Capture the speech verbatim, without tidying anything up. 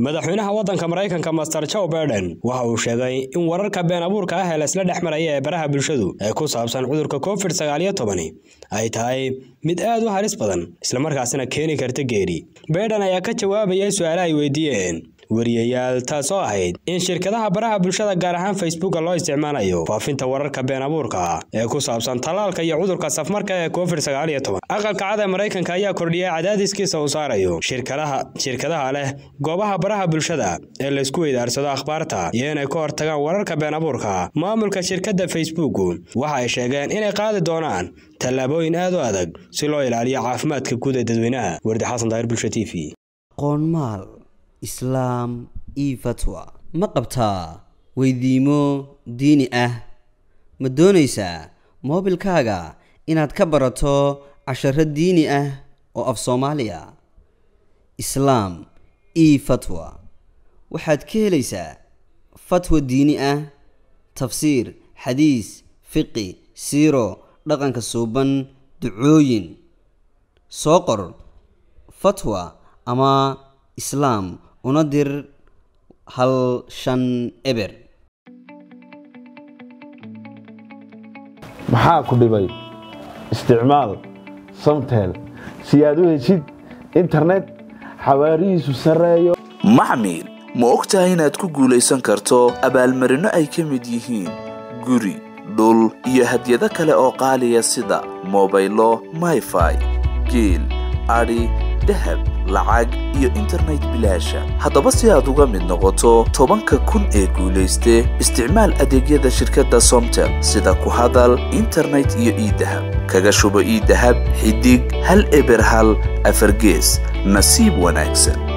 madaxweynaha waddanka Mareykanka Master Joe Biden waxa uu sheegay in wararka been abuurka ah ee la isla dhexmaraya ee baraha bulshadu ee ku saabsan cudurka COVID sagaal iyo toban ay tahay mid aad u halis badan isla markaasina keeni karta geeri. Biden ayaa ka jawaabayay su'aalo ay weydiiyeen wariyayaal taasoo ahayd in shirkadaha baraha bulshada gaar ahaan Facebook loo isticmaalayo faafinta wararka been abuurka ah ee ku saabsan talaalka iyo cudurka safmarka ee COVID sagaal iyo toban. Aqalka cad ee Mareykanka ayaa kordhiyay cadaadiskiisa uu saarayo shirkadaha shirkadaha leh goobaha baraha bulshada ee la isku weydaarsado akhbaarta iyo inay ka hortagaan wararka been abuurka. Maamulka shirkadda Facebook waxa ay sheegeen inay qaadi doonaan tallaabooyin aad u adag si loo ilaaliyo caafimaadka guud ee dadweynaha. Wardi Xasan Daahir Bulsho T V. Qoonmaal Islam iyo fatwa ma qabtaa weydiimo diini ah ma doonaysaa moobilkaaga inaad ka barato casharro diini ah oo af Soomaaliya Islam iyo fatwa waxaad ka helaysaa fatwa diini ah tafsiir xadiis fiqi siiro dhaqanka suuban ducooyin soo qor fatwa ama Islam una dir hal shan eber maxaa ku dhibay isticmaal Somtel si aad u heshid internet xawaarihiisu sareeyo. Macmiil ma ogtahay inaad ku guuleysan karto abaalmarino ay ka mid yihiin guri dhul iyo hadiyado kale oo qaaliya sida mobaylo MiFi geel ari dahab lacag iyo internet bilaash. Haddaba si aad uga mid noqoto tobanka kun ee guuleyste isticmaal adeegyada shirkadda Somtel sida ku hadal internet iyo e-dahab kaga shubo e-dahab xidig hal eber hal afar gees nasiib wanaagsan.